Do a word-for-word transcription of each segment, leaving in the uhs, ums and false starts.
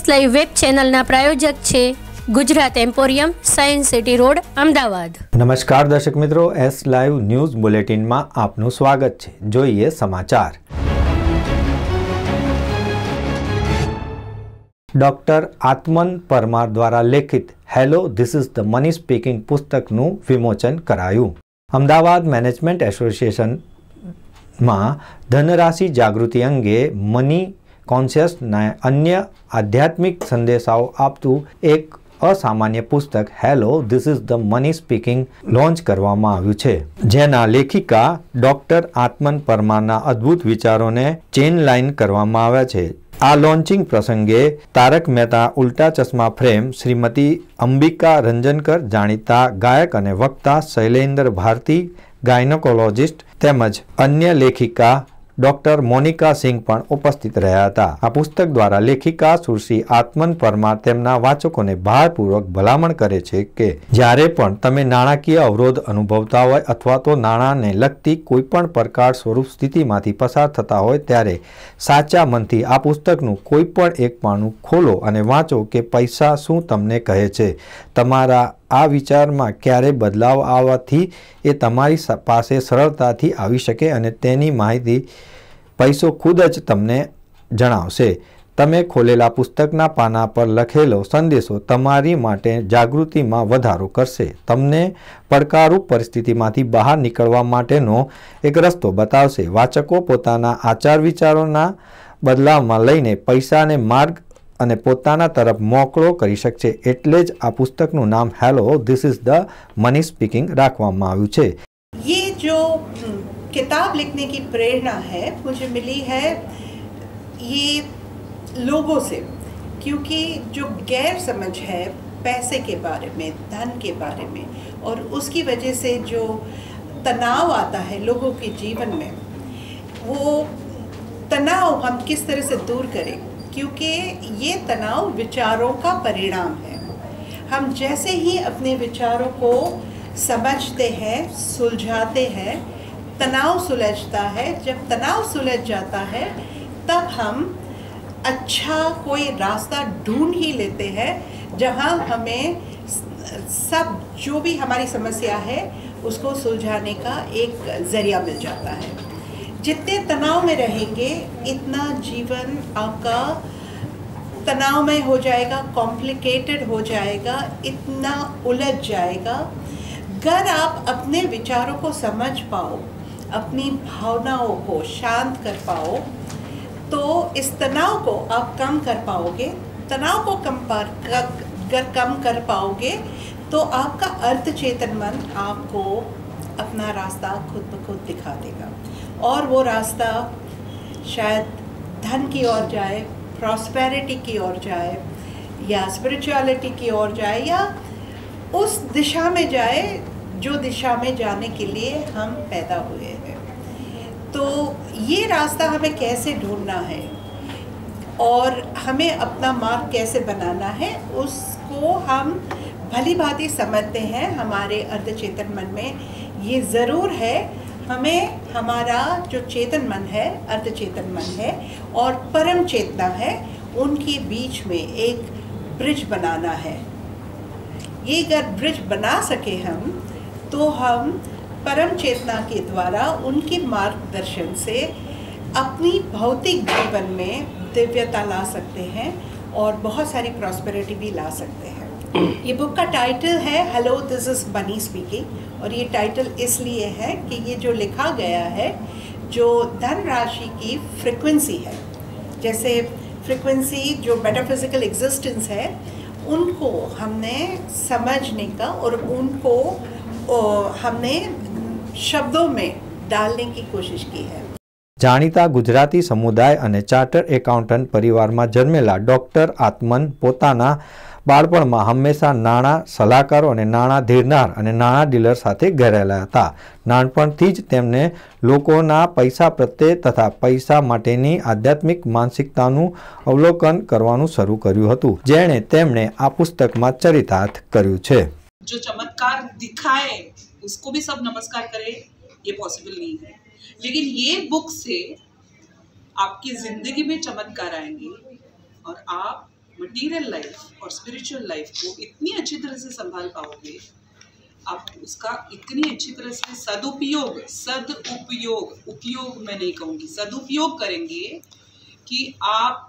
Live web ચેનલના પ્રાયોજક છે Gujarat Emporium, Science City Road, Ahmedabad. નમસ્કાર દર્શક મિત્રો, એસ લાઈવ ન્યૂઝ બુલેટિનમાં આપનું સ્વાગત છે। જોઈએ સમાચાર। ડોક્ટર આત્મન પરમાર દ્વારા લેખિત Hello This Is the Money Speaking પુસ્તકનું વિમોચન કરાયું। અમદાવાદ મેનેજમેન્ટ એસોસિએશનમાં ધનરાશિ જાગૃતિ અંગે મની કોન્શિયસના અન્ય આધ્યાત્મિક સંદેશાઓ આપતું એક અસામાન્ય પુસ્તક Hello This Is the Money Speaking launch કરવામાં આવ્યું છે, જેના લેખિકા ડોક્ટર આત્મન પરમારના અદ્ભુત વિચારોને ચેન લાઇન કરવામાં આવ્યા છે। આ લોન્ચિંગ પ્રસંગે તારક મહેતા ઉલ્ટા ચશ્મા ફ્રેમ શ્રીમતી અંબિકા રંજનકર, જાણીતા ગાયક અને વક્તા શૈલેન્દ્ર ભારતી, ગાયનોકોલોજીસ્ટ તેમજ અન્ય લેખિકા ડોક્ટર મોનિકા સિંહ પણ ઉપસ્થિત રહ્યા હતા। આ પુસ્તક દ્વારા લેખિકા સુશ્રી આત્મન પરમાર તેમના વાચકોને ભારપૂર્વક ભલામણ કરે છે કે જ્યારે પણ તમે નાણાકીય અવરોધ અનુભવતા હોય અથવા તો નાણાંને લગતી કોઈપણ પ્રકાર સ્વરૂપ સ્થિતિમાંથી પસાર થતા હોય ત્યારે સાચા મનથી આ પુસ્તકનું કોઈપણ એક પાનું ખોલો અને વાંચો કે પૈસા શું તમને કહે છે। તમારા આ વિચારમાં ક્યારે બદલાવ આવવાથી એ તમારી પાસે સરળતાથી આવી શકે અને તેની માહિતી પૈસો ખુદ જ તમને જણાવશે। તમે ખોલેલા પુસ્તકના પાના પર લખેલો સંદેશો તમારી માટે જાગૃતિમાં વધારો કરશે, તમને પડકારરૂપ પરિસ્થિતિમાંથી બહાર નીકળવા માટેનો એક રસ્તો બતાવશે। વાચકો પોતાના આચાર વિચારોના બદલાવમાં લઈને પૈસાને માર્ગ અને પોતાના તરફ મોકળો કરી શકશે। એટલે જ આ પુસ્તકનું નામ Hello This Is the Money Speaking રાખવામાં આવ્યું છે। ये जो किताब लिखने की प्रेरणा है मुझे मिली है ये लोगों से, क्योंकि जो गैर समझ है पैसे के बारे में, धन के बारे में, और उसकी वजह से जो तनाव आता है लोगों के जीवन में, वो तनाव हम किस तरह से दूर करें, क्योंकि ये तनाव विचारों का परिणाम है। हम जैसे ही अपने विचारों को समझते हैं, सुलझाते हैं, तनाव सुलझता है। जब तनाव सुलझ जाता है तब हम अच्छा कोई रास्ता ढूंढ ही लेते हैं जहां हमें सब जो भी हमारी समस्या है उसको सुलझाने का एक ज़रिया मिल जाता है। जितने तनाव में रहेंगे इतना जीवन आपका तनावमय हो जाएगा, कॉम्प्लिकेटेड हो जाएगा, इतना उलझ जाएगा। अगर आप अपने विचारों को समझ पाओ, अपनी भावनाओं को शांत कर पाओ, तो इस तनाव को आप कम कर पाओगे। तनाव को कम पर अगर कम कर पाओगे तो आपका अर्ध चेतन मन आपको अपना रास्ता खुद ब खुद दिखा देगा, और वो रास्ता शायद धन की ओर जाए, प्रॉस्पेरिटी की ओर जाए, या स्पिरिचुअलिटी की ओर जाए, या उस दिशा में जाए जो दिशा में जाने के लिए हम पैदा हुए हैं। तो ये रास्ता हमें कैसे ढूंढना है और हमें अपना मार्ग कैसे बनाना है उसको हम भली भांति समझते हैं। हमारे अर्धचेतन मन में ये ज़रूर है, हमें हमारा जो चेतन मन है, अर्धचेतन मन है और परम चेतना है, उनके बीच में एक ब्रिज बनाना है। ये अगर ब्रिज बना सके हम तो हम परम चेतना के द्वारा उनके मार्गदर्शन से अपनी भौतिक जीवन में दिव्यता ला सकते हैं और बहुत सारी प्रॉस्पेरिटी भी ला सकते हैं। ये बुक का टाइटल है Hello This Is Money Speaking, और ये टाइटल इसलिए है कि ये जो लिखा गया है जो धन राशि की फ्रिक्वेंसी है, जैसे फ्रिक्वेंसी जो मेटाफिजिकल एग्जिस्टेंस है उनको हमने समझने का और उनको हमने शब्दों में डालने की कोशिश की है। જાણીતા ગુજરાતી સમુદાય અને ચાર્ટર એકાઉન્ટન્ટ પરિવારમાં જન્મેલા ડોક્ટર આત્મન પોતાના બાળપણમાં હંમેશા નાણાં સલાહકારો અને નાણાં ધીરનાર અને નાણાં ડીલર સાથે ઘેરાયેલા હતા। નાનપણથી જ તેમને લોકોના પૈસા પ્રત્યે તથા પૈસા માટેની આધ્યાત્મિક માનસિકતાનું અવલોકન કરવાનું શરૂ કર્યું હતું, જેણે તેમણે આ પુસ્તકમાં ચરિતાર્થ કર્યું છે। जो चमत्कार दिखाए उसको भी सब नमस्कार करें, ये पॉसिबल नहीं है, लेकिन ये बुक से आपकी जिंदगी में चमत्कार आएंगे और आप मटेरियल लाइफ और स्पिरिचुअल लाइफ को इतनी अच्छी तरह से संभाल पाओगे, आप उसका इतनी अच्छी तरह से सदुपयोग सदुपयोग उपयोग मैं नहीं कहूँगी, सदुपयोग करेंगे कि आप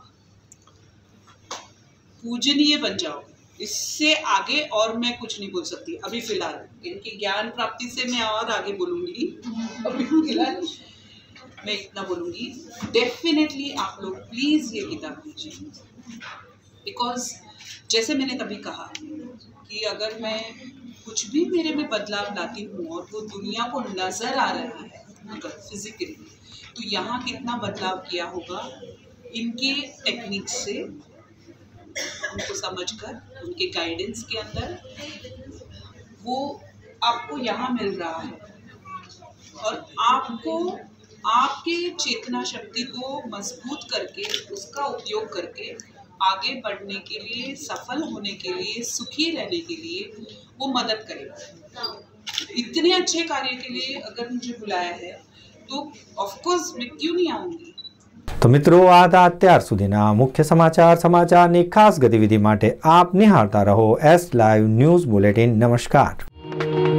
पूजनीय बन जाओगे। इससे आगे और मैं कुछ नहीं बोल सकती अभी फिलहाल। इनकी ज्ञान प्राप्ति से मैं और आगे बोलूँगी, अभी फिलहाल मैं इतना बोलूँगी। डेफिनेटली आप लोग प्लीज़ ये किताब लीजिए, बिकॉज जैसे मैंने तभी कहा कि अगर मैं कुछ भी मेरे में बदलाव लाती हूँ और वो दुनिया को नज़र आ रहा है अगर फिजिकली, तो यहाँ कितना बदलाव किया होगा इनके टेक्निक से, उनको समझकर, उनके गाइडेंस के अंदर वो आपको यहाँ मिल रहा है। और आपको आपके चेतना शक्ति को मजबूत करके, उसका उपयोग करके आगे बढ़ने के लिए, सफल होने के लिए, सुखी रहने के लिए वो मदद करेगा। इतने अच्छे कार्य के लिए अगर मुझे बुलाया है तो ऑफकोर्स मैं क्यों नहीं आऊँगी। तो मित्रों, આ હતા અત્યાર સુધીના મુખ્ય સમાચાર સમાચારની ખાસ ગતિવિધિ માટે આપ નિહાળતા રહો એસ લાઈવ ન્યૂઝ બુલેટિન। નમસ્કાર।